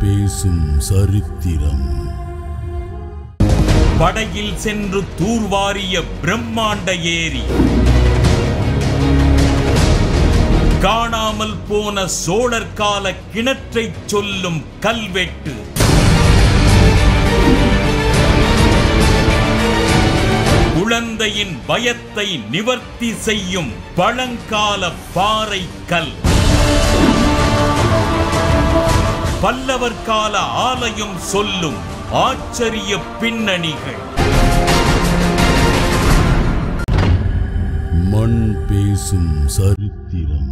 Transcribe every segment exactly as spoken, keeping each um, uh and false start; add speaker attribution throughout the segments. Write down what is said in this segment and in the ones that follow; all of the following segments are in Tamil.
Speaker 1: பேசும் சரித்திரம்.
Speaker 2: படையில் சென்று தூர்வாரிய பிரம்மாண்ட ஏரி, காணாமல் போன சோழர் கால கிணற்றை சொல்லும் கல்வெட்டு, குழந்தையின் பயத்தை நிவர்த்தி செய்யும் பழங்கால பாறை கல், பல்லவர் கால ஆலயம் சொல்லும் ஆச்சரிய பின்னணிகள்.
Speaker 1: மண் பேசும் சரித்திரம்.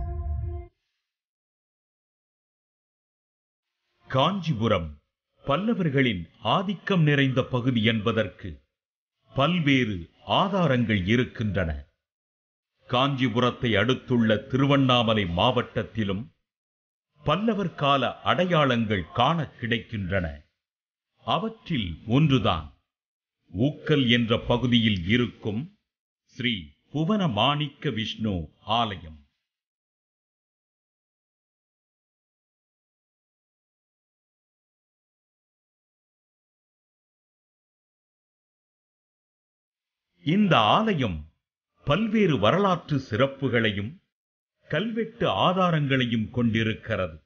Speaker 2: காஞ்சிபுரம் பல்லவர்களின் ஆதிக்கம் நிறைந்த பகுதி என்பதற்கு பல்வேறு ஆதாரங்கள் இருக்கின்றன. காஞ்சிபுரத்தை அடுத்துள்ள திருவண்ணாமலை மாவட்டத்திலும் பல்லவர் கால அடையாளங்கள் காண கிடைக்கின்றன. அவற்றில் ஒன்றுதான் ஊக்கல் என்ற பகுதியில் இருக்கும் ஸ்ரீ புவன மாணிக்க விஷ்ணு ஆலயம். இந்த ஆலயம் பல்வேறு வரலாற்று சிறப்புகளையும் கல்வெட்டு ஆதாரங்களையும் கொண்டிருக்கிறது.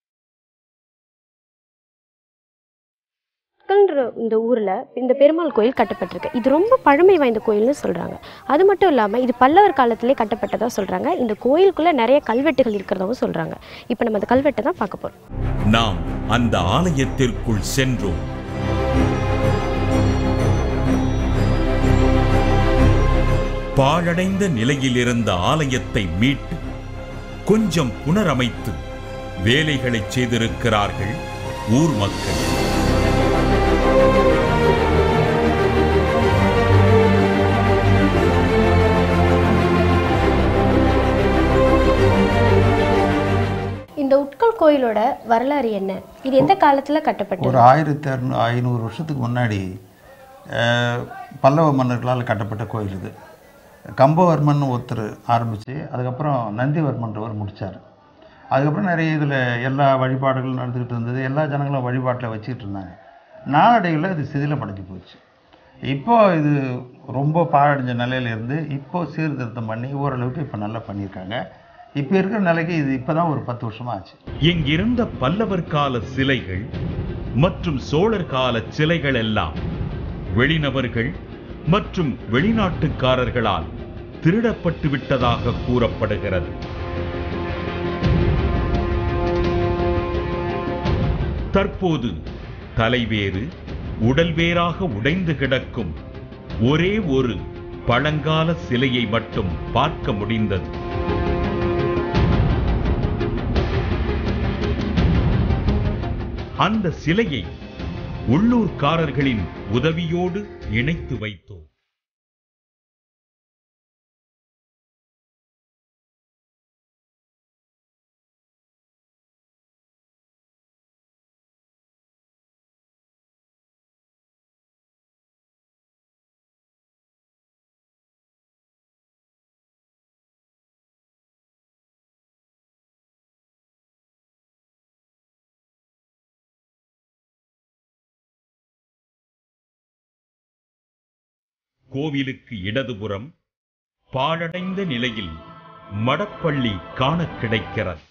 Speaker 3: இந்த ஊரில் இந்த பெருமாள் கோயில் கட்டப்பட்டிருக்கு. இது ரொம்ப பழமை வாய்ந்த கோயில்னு சொல்கிறாங்க. அது மட்டும் இல்லாமல் இது பல்லவர் காலத்திலே கட்டப்பட்டதாக சொல்கிறாங்க. இந்த கோயிலுக்குள்ளே நிறைய கல்வெட்டுகள் இருக்கிறதாகவும் சொல்கிறாங்க. இப்போ நம்ம அந்த கல்வெட்டை தான் பார்க்க போகிறோம்.
Speaker 2: நாம் அந்த ஆலயத்திற்குள் சென்றோம். பாழடைந்த நிலையில் இருந்த ஆலயத்தை மீட்டு கொஞ்சம் புனரமைத்து வேலைகளை செய்திருக்கிறார்கள் ஊர் மக்கள்.
Speaker 3: இந்த உட்கல் கோயிலோட வரலாறு என்ன? இது எந்த காலத்தில் கட்டப்பட்டது?
Speaker 4: ஒரு ஆயிரத்தி அறுநூறு ஐநூறு வருஷத்துக்கு முன்னாடி பல்லவ மன்னர்களால் கட்டப்பட்ட கோயில் இது. கம்பவர்மன் ஒருத்தர் ஆரம்பித்து அதுக்கப்புறம் நந்திவர்மன்றவர் முடித்தார். அதுக்கப்புறம் நிறைய இதில் எல்லா வழிபாடுகளும் நடந்துக்கிட்டு இருந்தது. எல்லா ஜனங்களும் வழிபாட்டில் வச்சுக்கிட்டு இருந்தாங்க. நாளடைவில் இது சிதிலமடைஞ்சு போச்சு. இப்போது இது ரொம்ப பாழடைஞ்ச நிலையிலேருந்து இப்போது சீர்திருத்தம் பண்ணி ஓரளவுக்கு இப்போ நல்லா பண்ணியிருக்காங்க. இப்போ இருக்கிற நிலைக்கு இது இப்போ தான் ஒரு பத்து வருஷமாக ஆச்சு.
Speaker 2: இங்கிருந்த பல்லவர் கால சிலைகள் மற்றும் சோழர் கால சிலைகள் எல்லாம் வெளிநபர்கள் மற்றும் வெளிநாட்டுக்காரர்களால் திருடப்பட்டு விட்டதாக கூறப்படுகிறது. தற்போது தலைவேறு உடல் வேறாக உடைந்து கிடக்கும் ஒரே ஒரு பழங்கால சிலையை மட்டும் பார்க்க முடிந்தது. அந்த சிலையை உள்ளூர்காரர்களின் உதவியோடு இணைத்து வைத்தோம். கோவிலுக்கு இடதுபுறம் பாழடைந்த நிலையில் மடப்பள்ளி காண கிடைக்கிறது.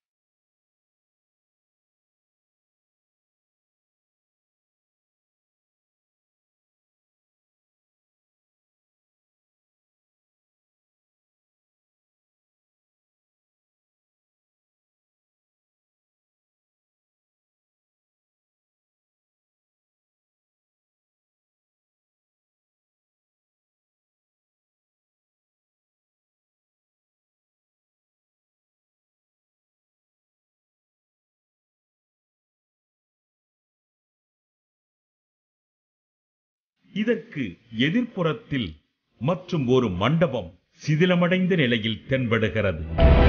Speaker 2: இதற்கு எதிர்ப்புறத்தில் மற்றும் ஒரு மண்டபம் சிதிலமடைந்த நிலையில் தென்படுகிறது.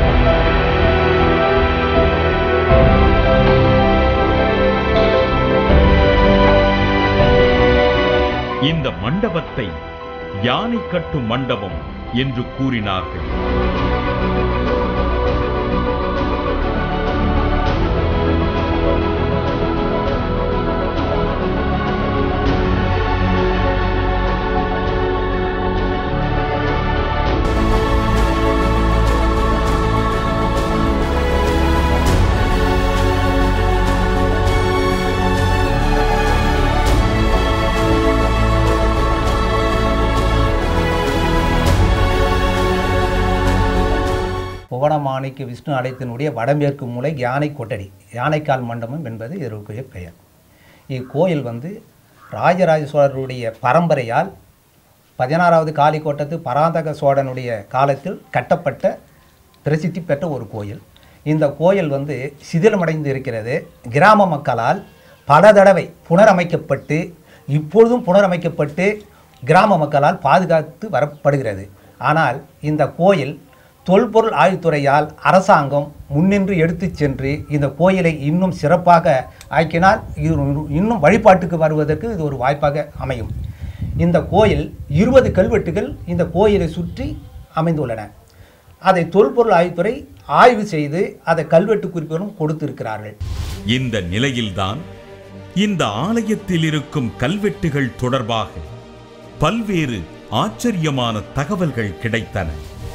Speaker 2: இந்த மண்டபத்தை யானை கட்டும் மண்டபம் என்று கூறினார்கள்.
Speaker 5: புவனமாணிக்க விஷ்ணு ஆலயத்தினுடைய வடமேற்கு மூலை யானை கொட்டடி, யானைக்கால் மண்டபம் என்பது இதற்குரிய பெயர். இக்கோயில் வந்து ராஜராஜ சோழருடைய பரம்பரையால் பதினாறாவது காளிக்கோட்டத்து பராந்தக சோழனுடைய காலத்தில் கட்டப்பட்ட பிரசித்தி பெற்ற ஒரு கோயில். இந்த கோயில் வந்து சிதிலமடைந்து இருக்கிறது. கிராம மக்களால் பல தடவை புனரமைக்கப்பட்டு இப்பொழுதும் புனரமைக்கப்பட்டு கிராம மக்களால் பாதுகாத்து வரப்படுகிறது. ஆனால் இந்த கோயில் தொல்பொருள் ஆய்வுத்துறையால் அரசாங்கம் முன்னின்று எடுத்து சென்று இந்த கோயிலை இன்னும் சிறப்பாக ஆக்கினால் இது இன்னும் வழிபாட்டுக்கு வருவதற்கு இது ஒரு வாய்ப்பாக அமையும். இந்த கோயில் இருபது கல்வெட்டுகள் இந்த கோயிலை சுற்றி அமைந்துள்ளன. அதை தொல்பொருள் ஆய்வுத்துறை ஆய்வு செய்து அதை கல்வெட்டு குறிப்புகளும் கொடுத்திருக்கிறார்கள்.
Speaker 2: இந்த நிலையில்தான் இந்த ஆலயத்தில் இருக்கும் கல்வெட்டுகள் தொடர்பாக பல்வேறு ஆச்சரியமான தகவல்கள் கிடைத்தன.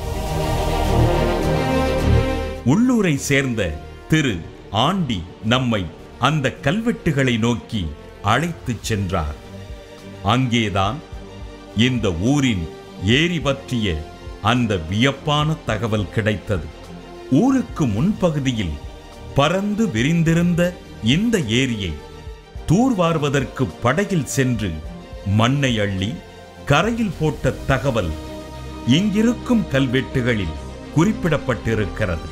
Speaker 2: உள்ளூரை சேர்ந்த திரு ஆண்டி நம்மை அந்த கல்வெட்டுகளை நோக்கி அழைத்துச் சென்றார். அங்கேதான் இந்த ஊரின் ஏரி பற்றிய அந்த வியப்பான தகவல் கிடைத்தது. ஊருக்கு முன்பகுதியில் பறந்து விரிந்திருந்த இந்த ஏரியை தூர்வார்வதற்கு படகில் சென்று மண்ணை அள்ளி கரையில் போட்ட தகவல் இங்கிருக்கும் கல்வெட்டுகளில் குறிப்பிடப்பட்டிருக்கிறது.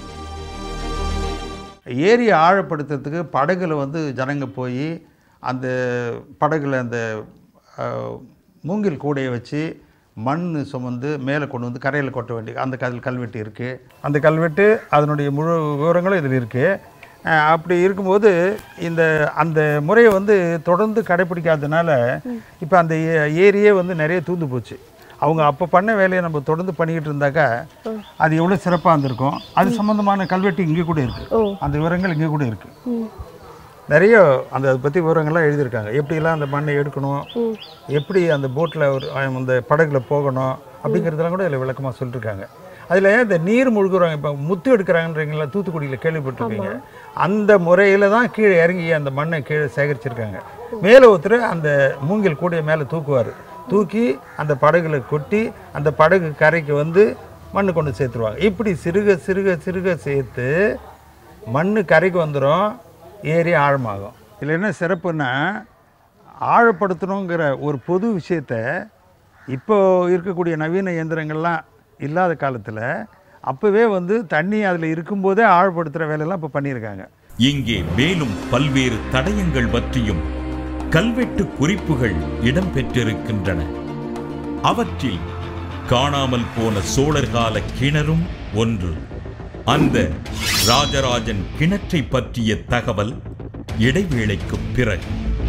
Speaker 4: ஏரியை ஆழப்படுத்துறதுக்கு படகுல வந்து ஜனங்க போய் அந்த படகுல அந்த மூங்கில் கூடையை வச்சு மண் சுமந்து மேலே கொண்டு வந்து கரையில் கொட்ட வேண்டிய அந்த கல் கல்வெட்டு இருக்குது. அந்த கல்வெட்டு அதனுடைய முழு விவரங்களும் இதில் இருக்குது. அப்படி இருக்கும்போது இந்த அந்த முறையை வந்து தொடர்ந்து கடைப்பிடிக்காததுனால இப்போ அந்த ஏரியே வந்து நிறைய தூந்து போச்சு. அவங்க அப்போ பண்ண வேலையை நம்ம தொடர்ந்து பண்ணிக்கிட்டு இருந்தாக்கா அது எவ்வளோ சிறப்பாக இருந்திருக்கும். அது சம்மந்தமான கல்வெட்டு இங்கே கூட இருக்குது. அந்த விவரங்கள் இங்கே கூட இருக்குது. நிறைய அந்த அதை பற்றி விவரங்கள்லாம் எழுதியிருக்காங்க. எப்படிலாம் அந்த மண்ணை எடுக்கணும், எப்படி அந்த போட்டில் ஒரு அந்த படகுல போகணும் அப்படிங்கிறதுலாம் கூட இதில் விளக்கமாக சொல்லியிருக்காங்க. அதில் இந்த நீர் முழுகுறாங்க, இப்போ முத்து எடுக்கிறாங்கன்றீங்களா, தூத்துக்குடியில் கேள்விப்பட்டிருக்கீங்க. அந்த முறையில் தான் கீழே இறங்கி அந்த மண்ணை கீழே சேகரிச்சிருக்காங்க. மேலே ஒருத்தர் அந்த மூங்கில் கூடைய மேலே தூக்குவார். தூக்கி அந்த படகுல கொட்டி அந்த படகு கரைக்கு வந்து மண்ணு கொண்டு சேர்த்துருவாங்க. இப்படி சிறுக சிறுக சிறுக சேர்த்து மண் கரைக்கு வந்துடும், ஏரி ஆழமாகும். இதில் என்ன சிறப்புன்னா, ஆழப்படுத்தணுங்கிற ஒரு பொது விஷயத்தை இப்போ இருக்கக்கூடிய நவீன இயந்திரங்கள்லாம் இல்லாத காலத்தில் அப்போவே வந்து தண்ணி அதில் இருக்கும்போதே ஆழப்படுத்துகிற வேலையெல்லாம் இப்போ பண்ணியிருக்காங்க.
Speaker 2: இங்கே மேலும் பல்வேறு தடயங்கள் பற்றியும் கல்வெட்டு குறிப்புகள் இடம்பெற்றிருக்கின்றன. அவற்றில் காணாமல் போன சோழர்கால கிணறும் ஒன்று. அந்த ராஜராஜன் கிணற்றை பற்றிய தகவல் இடைவேளைக்கு பிறகு.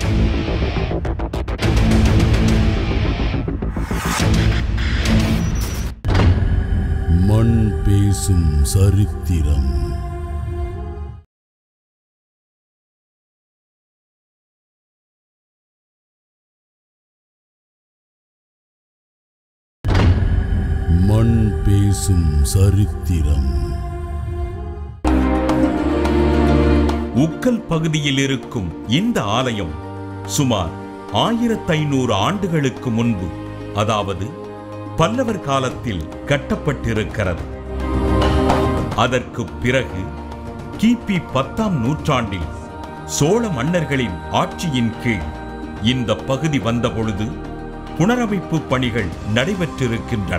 Speaker 1: மண் பேசும் சரித்திரம். மண் பேசும் சரித்திரம்.
Speaker 2: உக்கல் பகுதியில் இருக்கும் இந்த ஆலயம் சுமார் ஆயிரத்தி ஐநூறு ஆண்டுகளுக்கு முன்பு, அதாவது பல்லவர் காலத்தில் கட்டப்பட்டிருக்கிறது. அதற்கு பிறகு கிபி பத்தாம் நூற்றாண்டில் சோழ மன்னர்களின் ஆட்சியின் கீழ் இந்த பகுதி வந்தபொழுது புனரமைப்பு பணிகள் நடைபெற்றிருக்கின்றன.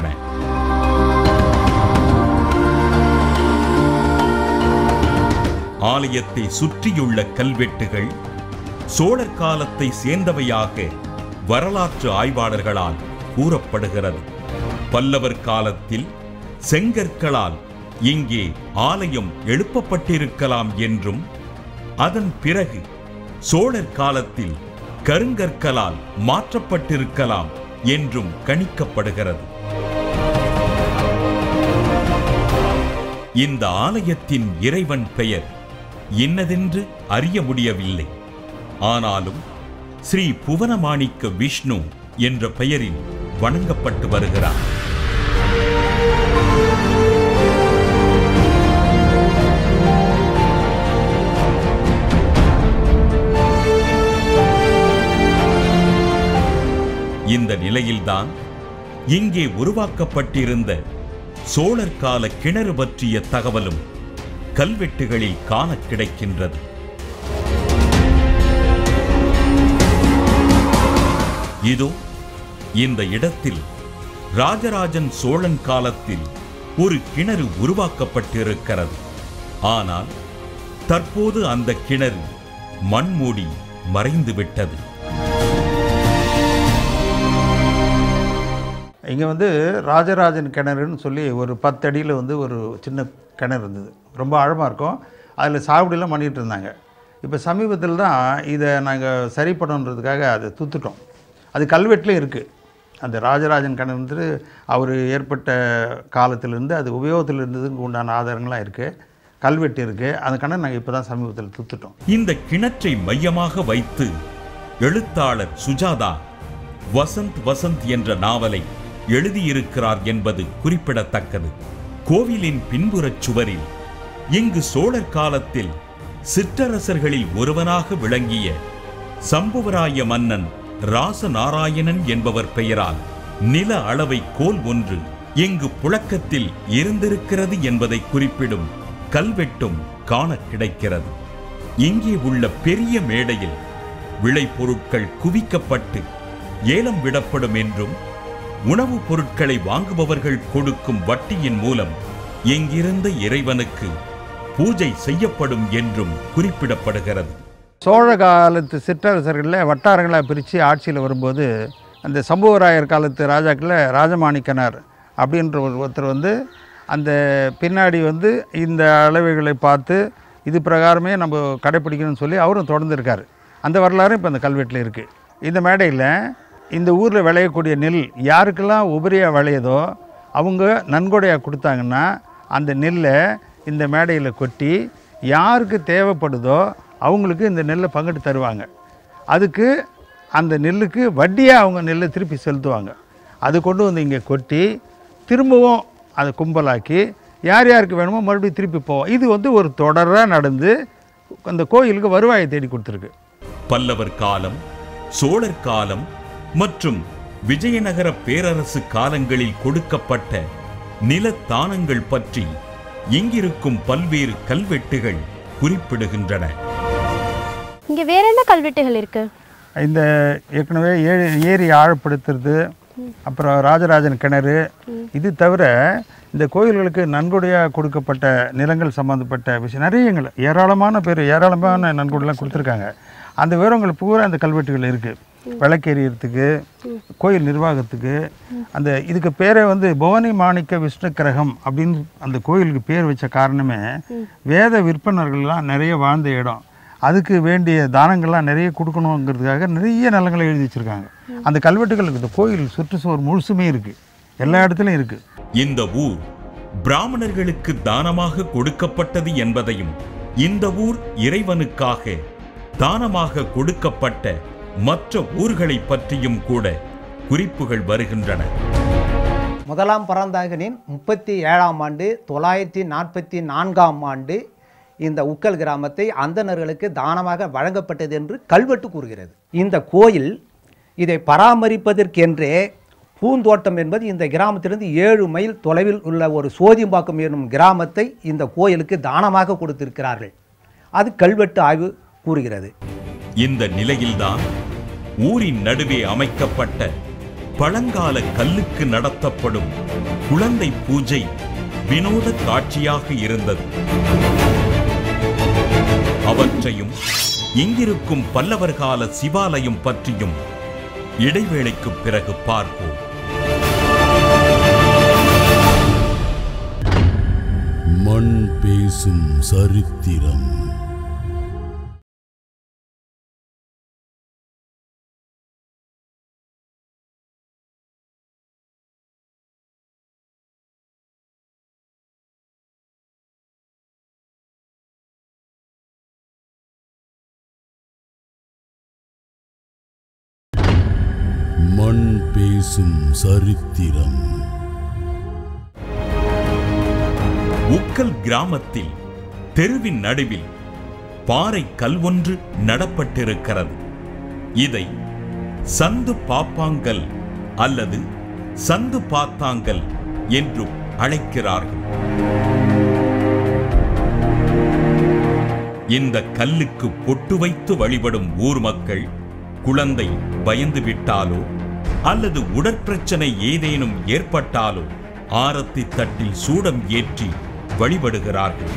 Speaker 2: ஆலயத்தை சுற்றியுள்ள கல்வெட்டுகள் சோழர் காலத்தை சேர்ந்தவையாக வரலாற்று ஆய்வாளர்களால் கூறப்படுகிறது. பல்லவர் காலத்தில் செங்கற்களால் இங்கே ஆலயம் எழுப்பப்பட்டிருக்கலாம் என்றும், அதன் பிறகு சோழர் காலத்தில் கருங்கற்களால் மாற்றப்பட்டிருக்கலாம் என்றும் கணிக்கப்படுகிறது. இந்த ஆலயத்தின் இறைவன் பெயர் இன்னதென்று அறிய முடியவில்லை. ஆனாலும் ஸ்ரீ புவனமாணிக்க விஷ்ணு என்ற பெயரில் வணங்கப்பட்டு வருகிறார். இந்த நிலையில்தான் இங்கே உருவாக்கப்பட்டிருந்த சோழர் கால கிணறு பற்றிய தகவலும் கல்வெட்டுகளில் காண கிடைக்கின்றது. இதோ இந்த இடத்தில் ராஜராஜன் சோழன் காலத்தில் ஒரு கிணறு உருவாக்கப்பட்டிருக்கிறது. ஆனால் தற்போது அந்த கிணறு மண்மூடி மறைந்துவிட்டது.
Speaker 4: இங்கே வந்து ராஜராஜன் கிணறுன்னு சொல்லி ஒரு பத்து அடியில் வந்து ஒரு சின்ன கிணறு இருந்தது. ரொம்ப ஆழமாக இருக்கும். அதில் சாகுபடியெல்லாம் பண்ணிகிட்டு இருந்தாங்க. இப்போ சமீபத்தில் தான் இதை நாங்கள் சரி பண்ணணுன்றதுக்காக அதை தூத்துட்டோம். அது கல்வெட்டில் இருக்குது. அந்த ராஜராஜன் கிணறு வந்து அவர் ஏற்பட்ட காலத்திலேருந்து அது உபயோகத்தில் இருந்ததுக்கு உண்டான ஆதாரங்கள்லாம் இருக்குது, கல்வெட்டு இருக்குது. அந்த கிணறு நாங்கள் இப்போ தான் சமீபத்தில் தூத்துட்டோம்.
Speaker 2: இந்த கிணற்றை மையமாக வைத்து எழுத்தாளர் சுஜாதா வசந்த் வசந்த் என்ற நாவலை எழுதியிருக்கிறார் என்பது குறிப்பிடத்தக்கது. கோவிலின் பின்புறச் சுவரில் இங்கு சோழர் காலத்தில் சிற்றரசர்களில் ஒருவனாக விளங்கிய சம்புவராய மன்னன் ராசநாராயணன் என்பவர் பெயரால் நில அளவை கோல் ஒன்று இங்கு புழக்கத்தில் இருந்திருக்கிறது என்பதை குறிப்பிடும் கல்வெட்டும் காண கிடைக்கிறது. இங்கே உள்ள பெரிய மேடையில் விளைபொருட்கள் குவிக்கப்பட்டு ஏலம் விடப்படும் என்றும் உணவுப் பொருட்களை வாங்குபவர்கள் கொடுக்கும் வட்டியின் மூலம் இங்கிருந்த இறைவனுக்கு பூஜை செய்யப்படும் என்றும் குறிப்பிடப்படுகிறது.
Speaker 4: சோழ காலத்து சிற்றரசர்களில் வட்டாரங்களாக பிரித்து ஆட்சியில் வரும்போது அந்த சம்புவராயர் காலத்து ராஜாக்களில் ராஜமாணிக்கனார் அப்படின்ற ஒரு ஒருத்தர் வந்து அந்த பின்னாடி வந்து இந்த அளவுகளை பார்த்து இது பிரகாரமே நம்ம கடைப்பிடிக்கணும்னு சொல்லி அவரும் தொடர்ந்துருக்கார். அந்த வரலாறு இப்போ அந்த கல்வெட்டில் இருக்குது. இந்த மேடையில் இந்த ஊரில் விளையக்கூடிய நெல் யாருக்கெல்லாம் உபரியாக விளையதோ அவங்க நன்கொடையாக கொடுத்தாங்கன்னா அந்த நெல்லை இந்த மேடையில் கொட்டி யாருக்கு தேவைப்படுதோ அவங்களுக்கு இந்த நெல்லை பங்கிட்டு தருவாங்க. அதுக்கு அந்த நெல்லுக்கு வட்டியாக அவங்க நெல்லை திருப்பி செலுத்துவாங்க. அது கொண்டு வந்து இங்கே கொட்டி திரும்பவும் அதை கும்பலாக்கி யார் யாருக்கு வேணுமோ மறுபடியும் திருப்பி போவோம். இது வந்து ஒரு தொடராக நடந்து அந்த கோயிலுக்கு வருவாயை தேடி கொடுத்துருக்கு.
Speaker 2: பல்லவர் காலம், சோழர் காலம் மற்றும் விஜயநகர பேரரசு காலங்களில் கொடுக்கப்பட்ட நிலத்தானங்கள் பற்றி இங்கிருக்கும் பல்வேறு கல்வெட்டுகள் குறிப்பிடுகின்றன.
Speaker 3: இங்கே வேற என்ன கல்வெட்டுகள் இருக்கு?
Speaker 4: இந்த ஏற்கனவே ஏரி ஏரி ஆழப்படுத்துறது, அப்புறம் ராஜராஜன் கிணறு, இது தவிர இந்த கோயில்களுக்கு நன்கொடையாக கொடுக்கப்பட்ட நிலங்கள் சம்மந்தப்பட்ட விஷயம் நிறையங்கள் ஏராளமான பேர் ஏராளமான நன்கொடைலாம் கொடுத்துருக்காங்க. அந்த விவரங்கள் பூரா அந்த கல்வெட்டுகள் இருக்குது. விளக்கெரியறதுக்கு, கோயில் நிர்வாகத்துக்கு. அந்த இதுக்கு பேரே வந்து பவானி மாணிக்க விஷ்ணு கிரகம் அப்படின்னு அந்த கோயிலுக்கு பேர் வச்ச காரணமே வேத விற்பனர்கள்லாம் நிறைய வாழ்ந்த இடம். அதுக்கு வேண்டிய தானங்கள்லாம் நிறைய கொடுக்கணுங்கிறதுக்காக நிறைய நிலங்களை எழுதி வச்சுருக்காங்க. அந்த கல்வெட்டுகளுக்கு இந்த கோயில் சுற்றுச்சுவர் முழுசுமே இருக்குது, எல்லா இடத்துலையும் இருக்குது.
Speaker 2: இந்த ஊர் பிராமணர்களுக்கு தானமாக கொடுக்கப்பட்டது என்பதையும் இந்த ஊர் இறைவனுக்காக தானமாக கொடுக்கப்பட்ட மற்ற ஊர்களை பற்றியும் கூட குறிப்புகள் வருகின்றன.
Speaker 5: முதலாம் பராந்தகனின் முப்பத்தி ஏழாம் ஆண்டு தொள்ளாயிரத்தி நாற்பத்தி நான்காம் ஆண்டு இந்த உக்கல் கிராமத்தை அந்தணர்களுக்கு தானமாக வழங்கப்பட்டது என்று கல்வெட்டு கூறுகிறது. இந்த கோயில் இதை பராமரிப்பதற்கென்றே பூந்தோட்டம் என்பது இந்த கிராமத்திலிருந்து ஏழு மைல் தொலைவில் உள்ள ஒரு சோதிம்பாக்கம் என்னும் கிராமத்தை இந்த கோயிலுக்கு தானமாக கொடுத்திருக்கிறார்கள். அது கல்வெட்டு ஆய்வு கூறுகிறது.
Speaker 2: இந்த நிலையில்தான் ஊரின் நடுவே அமைக்கப்பட்ட பழங்கால கல்லுக்கு நடத்தப்படும் குழந்தை பூஜை வினோத காட்சியாக இருந்தது. அவற்றையும் இங்கிருக்கும் பல்லவர் கால சிவாலயம் பற்றியும் இடைவேளைக்கு பிறகு பார்ப்போம்.
Speaker 1: மண் பேசும் சரித்திரம். மண் பேசும் சரித்திரம்.
Speaker 2: உக்கல் கிராமத்தில் தெருவின் நடுவில் பாறை கல் ஒன்று நடப்பட்டிருக்கிறது. இதை சந்து பாப்பாங்கல் அல்லது சந்து பாத்தாங்கல் என்று அழைக்கிறார்கள். இந்த கல்லுக்கு பொட்டு வைத்து வழிபடும் ஊர் மக்கள் குழந்தை பயந்து விட்டாலோ அல்லது உடற்பிரச்சனை ஏதேனும் ஏற்பட்டாலோ ஆரத்தி தட்டில் சூடம் ஏற்றி வழிபடுகிறார்கள்.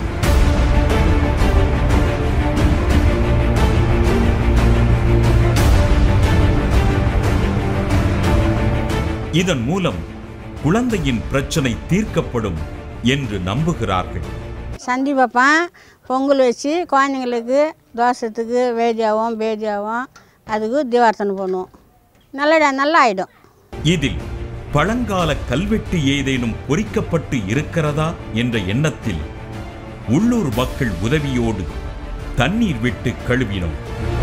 Speaker 2: இதன் மூலம் குழந்தையின் பிரச்சனை தீர்க்கப்படும் என்று நம்புகிறார்கள்.
Speaker 6: சண்டி வைப்பேன், பொங்கல் வச்சு குழந்தைங்களுக்கு தோசத்துக்கு வேதியாகவும் பேதியாகவும் அதுக்கு தீவார்த்தனை பண்ணுவோம். நல்ல நல்லா ஆயிடும்.
Speaker 2: இதில் பழங்கால கல்வெட்டு ஏதேனும் பொறிக்கப்பட்டு இருக்கிறதா என்ற எண்ணத்தில் உள்ளூர் மக்கள் உதவியோடு தண்ணீர் விட்டு கழுவினோம்.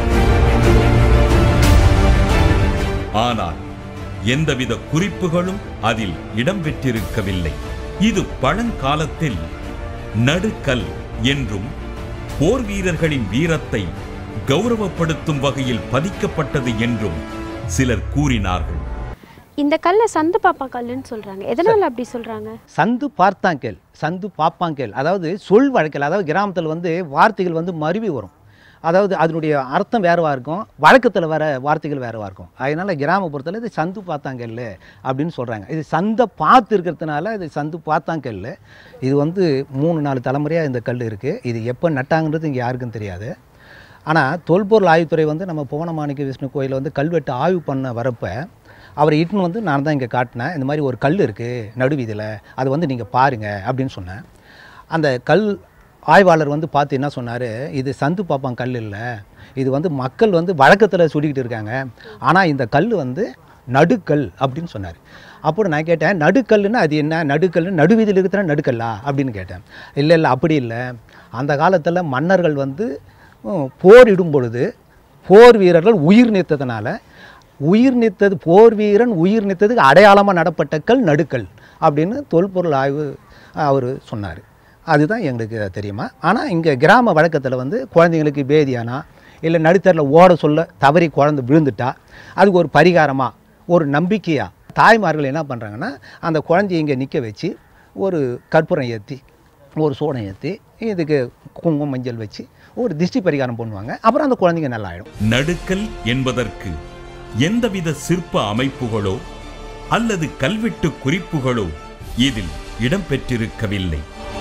Speaker 2: ஆனால் எந்தவித குறிப்புகளும் அதில் இடம்பெற்றிருக்கவில்லை. இது பழங்காலத்தில் நடுக்கல் என்றும் போர் வீரர்களின் வீரத்தை கௌரவப்படுத்தும் வகையில் பதிக்கப்பட்டது என்றும் சிலர் கூறினார்கள்.
Speaker 3: இந்த கல்லை சந்து பாப்பாங்கல்லுன்னு சொல்றாங்க. எதனால அப்படி சொல்றாங்க?
Speaker 5: சந்து பார்த்தாங்கல், சந்து பாப்பாங்கல், அதாவது சொல் வழக்கில், அதாவது கிராமத்தில் வந்து வார்த்தைகள் வந்து மருவி வரும். அதாவது அதனுடைய அர்த்தம் வேறுவா இருக்கும், வழக்கத்தில் வர வார்த்தைகள் வேறுவா இருக்கும். அதனால கிராமப்புறத்தில் இது சந்து பார்த்தாங்கல் அப்படின்னு சொல்கிறாங்க. இது சந்தை பார்த்து இருக்கிறதுனால இது சந்து பார்த்தாங்கல். இது வந்து மூணு நாலு தலைமுறையாக இந்த கல் இருக்குது. இது எப்போ நட்டாங்கன்றது இங்கே யாருக்கும் தெரியாது. ஆனால் தொல்பொருள் ஆய்வுத்துறை வந்து நம்ம புவனமாணிக்க விஷ்ணு கோயிலில் வந்து கல்வெட்டு ஆய்வு பண்ண வரப்போ அவரை இட்டுன்னு வந்து நான் தான் இங்கே காட்டினேன். இந்த மாதிரி ஒரு கல் இருக்குது நடுவீதியில், அது வந்து நீங்கள் பாருங்கள் அப்படின்னு சொன்னேன். அந்த கல் ஆய்வாளர் வந்து பார்த்து என்ன சொன்னார், இது சந்து பாப்பாங்க கல் இல்லை, இது வந்து மக்கள் வந்து வழக்கத்தில் சுடிக்கிட்டு இருக்காங்க, ஆனால் இந்த கல் வந்து நடுக்கல் அப்படின்னு சொன்னார். அப்போ நான் கேட்டேன், நடுக்கல்லுன்னா அது என்ன? நடுக்கல்னு நடுவீதியில் இருக்கிற நடுக்கல்லா அப்படின்னு கேட்டேன். இல்லை இல்லை அப்படி இல்லை, அந்த காலத்தில் மன்னர்கள் வந்து போரிடும் பொழுது போர் வீரர்கள் உயிர் நீத்ததுனால உயிர் நீத்தது போர் வீரன் உயிர் நீத்ததுக்கு அடையாளமாக நடப்பட்ட கல் நடுக்கல் அப்படின்னு தொல்பொருள் ஆய்வு அவர் சொன்னார். அதுதான் எங்களுக்கு தெரியுமா. ஆனால் இங்கே கிராம வழக்கத்தில் வந்து குழந்தைங்களுக்கு பேதியானா இல்லை நடுத்தரில் ஓட சொல்ல தவறி குழந்தை விழுந்துட்டா அதுக்கு ஒரு பரிகாரமாக ஒரு நம்பிக்கையாக தாய்மார்கள் என்ன பண்ணுறாங்கன்னா அந்த குழந்தைய இங்கே நிற்க வச்சு ஒரு கற்பூரம் ஏற்றி ஒரு சோடம் ஏற்றி இதுக்கு குங்குமம் மஞ்சள் வச்சு ஒரு திஷ்டி பரிகாரம் பண்ணுவாங்க. அப்புறம் அந்த குழந்தைங்க நல்லா ஆகிடும்.
Speaker 2: நடுக்கல் என்பதற்கு எந்தவித சிற்ப அமைப்புகளோ அல்லது கல்வெட்டு குறிப்புகளோ இதில் இடம்பெற்றிருக்கவில்லை.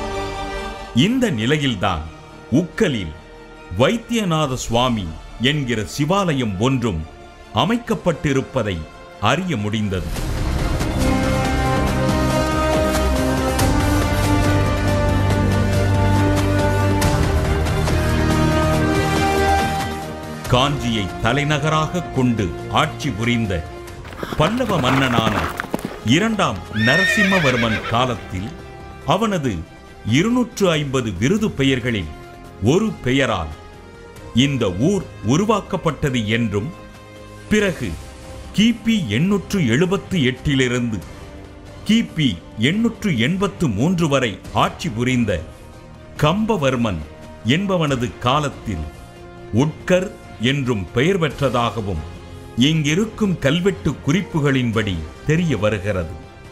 Speaker 2: இந்த நிலையில்தான் உக்கலில் வைத்தியநாத சுவாமி என்கிற சிவாலயம் ஒன்றும் அமைக்கப்பட்டிருப்பதை அறிய முடிந்தது. காஞ்சியை தலைநகராக கொண்டு ஆட்சி புரிந்த பல்லவ மன்னனான இரண்டாம் நரசிம்மவர்மன் காலத்தில் அவனது இருநூற்று ஐம்பது விருது பெயர்களில் ஒரு பெயரால் இந்த ஊர் உருவாக்கப்பட்டது என்றும், பிறகு கிபி எண்ணூற்று எழுபத்து எட்டிலிருந்து கிபி எண்ணூற்று எண்பத்து மூன்று வரை ஆட்சி புரிந்த கம்பவர்மன் என்பவனது காலத்தில் உட்கர் என்றும் பெயர் பெற்றதாகவும் இங்கிருக்கும் கல்வெட்டு குறிப்புகளின்படி தெரிய வருகிறது.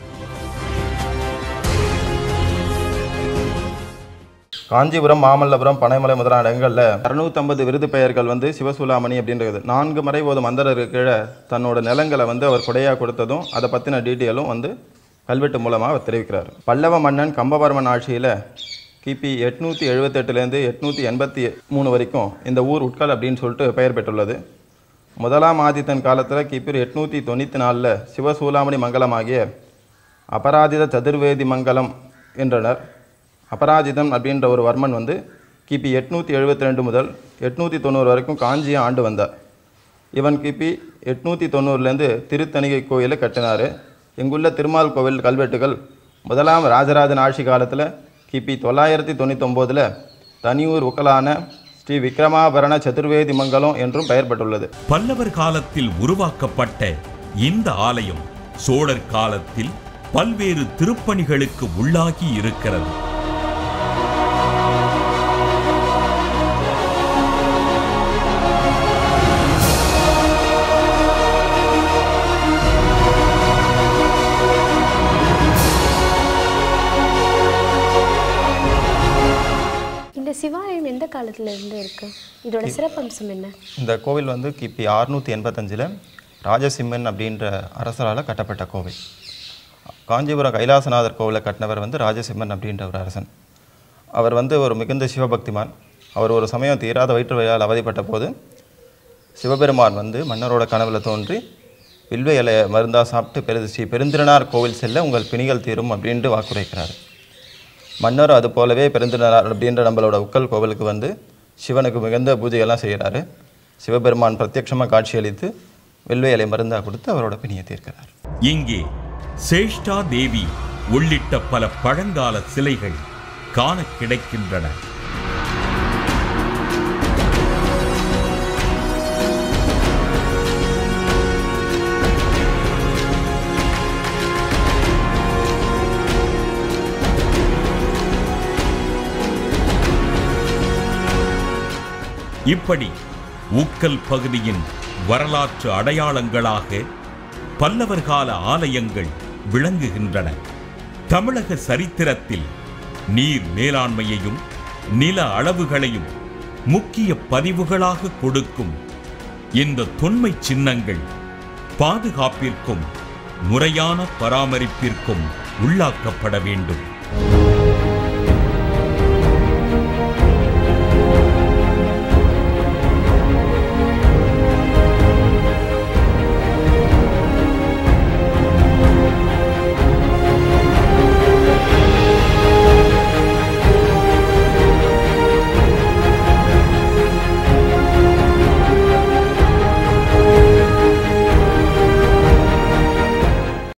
Speaker 7: காஞ்சிபுரம், மாமல்லபுரம், பனைமலை முதலான இடங்களில் அறுநூற்றம்பது விருது பெயர்கள் வந்து சிவசூலாமணி அப்படின்றது நான்கு மறை போதும் மந்தருக்கு கீழே தன்னோட நிலங்களை வந்து அவர் கொடையாக கொடுத்ததும் அதை பற்றின டீட்டெயிலும் வந்து கல்வெட்டு மூலமாக அவர் தெரிவிக்கிறார். பல்லவ மன்னன் கம்பவர்மன் ஆட்சியில் கிபி எட்நூற்றி எழுபத்தெட்டுலேருந்து எட்நூற்றி எண்பத்தி மூணு வரைக்கும் இந்த ஊர் உட்கல் அப்படின்னு சொல்லிட்டு பெயர் பெற்றுள்ளது. முதலாம் ஆதித்தன் காலத்தில் கிபி எட்நூற்றி தொண்ணூற்றி நாலில் சிவசூலாமணி மங்கலம் ஆகிய அபராஜித சதுர்வேதி மங்கலம் என்றனர். அபராஜிதன் அப்படின்ற ஒரு வர்மன் வந்து கிபி எட்நூற்றி எழுபத்தி ரெண்டு முதல் எட்நூற்றி தொண்ணூறு வரைக்கும் காஞ்சியை ஆண்டு வந்தார். இவன் கிபி எட்நூற்றி தொண்ணூறுலேருந்து திருத்தணிகை கோயிலை கட்டினார். இங்குள்ள திருமால் கோவில் கல்வெட்டுகள் முதலாம் ராஜராஜன் ஆட்சி காலத்தில் கிபி தொள்ளாயிரத்தி தொண்ணூற்றி ஒம்போதில் தனியூர் உக்கலான ஸ்ரீ விக்ரமாபரண சதுர்வேதி மங்கலம் என்றும் பெயர் பெற்றுள்ளது.
Speaker 2: பல்லவர் காலத்தில் உருவாக்கப்பட்ட இந்த ஆலயம் சோழர் காலத்தில் பல்வேறு திருப்பணிகளுக்கு உள்ளாகி இருக்கிறது.
Speaker 3: சிவாலயம் எந்த காலத்துல இருந்து இருக்கு? இதோட சிறப்பம்சம் என்ன?
Speaker 7: இந்த கோவில் வந்து கிபி அறுநூற்றி எண்பத்தஞ்சில் ராஜசிம்மன் அப்படின்ற அரசரால் கட்டப்பட்ட கோவில். காஞ்சிபுரம் கைலாசநாதர் கோவிலை கட்டினவர் வந்து ராஜசிம்மன் அப்படின்ற ஒரு அரசன். அவர் வந்து ஒரு மிகுந்த சிவபக்திமான். அவர் ஒரு சமயம் தீராத வயிற்று வலியால் அவதிப்பட்ட போது சிவபெருமான் வந்து மன்னரோட கனவுல தோன்றி வில்வ இலை மருந்தாக சாப்பிட்டு பெரு ஸ்ரீ பெருந்திரனார் கோவில் செல்ல உங்கள் பிணிகள் தீரும் அப்படின்ட்டு வாக்குரைக்கிறார். மன்னர் அது போலவே பெருந்திரனார் அப்படின்ற நம்மளோட உக்கல் கோவிலுக்கு வந்து சிவனுக்கு மிகுந்த பூஜைகள்லாம் செய்கிறாரு. சிவபெருமான் பிரத்யட்சமாக காட்சியளித்து வில்வ இலை மருந்தாக கொடுத்து அவரோட பிணியை தீர்க்கிறார்.
Speaker 2: இங்கே சேஷ்டா தேவி உள்ளிட்ட பல பழங்கால சிலைகள் காண கிடைக்கின்றன. இப்படி உக்கல் பகுதியின் வரலாற்று அடையாளங்களாக பல்லவர் கால ஆலயங்கள் விளங்குகின்றன. தமிழக சரித்திரத்தில் நீர் மேலாண்மையையும் நில அளவுகளையும் முக்கிய பதிவுகளாக கொடுக்கும் இந்த தொன்மை சின்னங்கள் பாதுகாப்பிற்கும் முறையான பராமரிப்பிற்கும் உள்ளாக்கப்பட வேண்டும்.